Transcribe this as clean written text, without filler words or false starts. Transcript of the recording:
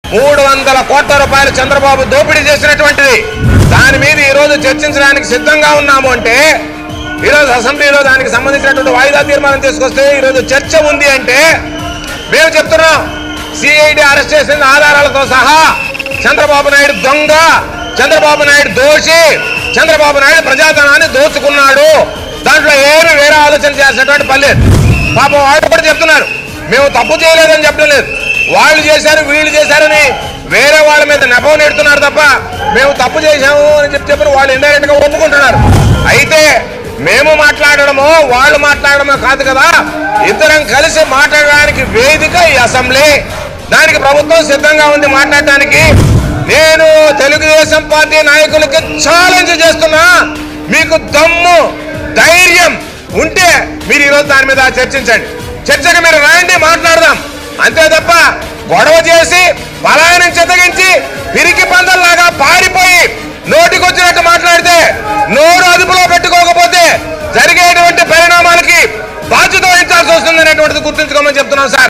300 కోట్ల రూపాయలు చంద్రబాబు దోపిడీ చేసినటువంటిది. దాని మీద ఈ రోజు చర్చించడానికి సిద్ధంగా ఉన్నాము అంటే, ఈరోజు అసెంబ్లీలో దానికి సంబంధించినటువంటి వాయిదా తీర్మానం తీసుకొస్తే ఈరోజు చర్చ ఉంది అంటే మేము చెప్తున్నాం, సిఐడి అరెస్ట్ చేసిన ఆధారాలతో సహా చంద్రబాబు నాయుడు దొంగ, చంద్రబాబు నాయుడు దోషి, చంద్రబాబు నాయుడు ప్రజాధనాన్ని దోచుకున్నాడు. దాంట్లో ఏమి వేరే ఆలోచన చేసినటువంటి పర్లేదు. పాపం వాళ్ళు కూడా చెప్తున్నారు, మేము తప్పు చేయలేదని చెప్పడం లేదు, వాళ్ళు చేశారు వీళ్ళు చేశారని వేరే వాళ్ళ మీద నెపం నెడుతున్నారు తప్ప మేము తప్పు చేశాము అని చెప్పి వాళ్ళు ఇండైరెక్ట్ గా ఒప్పుకుంటున్నారు. అయితే మేము మాట్లాడడమో వాళ్ళు మాట్లాడడమో కాదు కదా, ఇద్దరం కలిసి మాట్లాడడానికి వేదిక ఈ అసెంబ్లీ. దానికి ప్రభుత్వం సిద్ధంగా ఉంది మాట్లాడటానికి. నేను తెలుగుదేశం పార్టీ నాయకులకి ఛాలెంజ్ చేస్తున్నా, మీకు దమ్ము ధైర్యం ఉంటే మీరు ఈరోజు దాని మీద చర్చించండి. చర్చకు మీరు రండి, మాట్లాడదాం. అంతే తప్ప గొడవ చేసి పలాయనం చెత్తగించి పిరికి పందల్లాగా పారిపోయి నోటికొచ్చినట్టు మాట్లాడితే, నోరు అదుపులో పెట్టుకోకపోతే జరిగేటువంటి పరిణామాలకి బాధ్యత వహించాల్సి వస్తుంది అనేటువంటిది గుర్తుంచుకోమని చెప్తున్నాం సార్.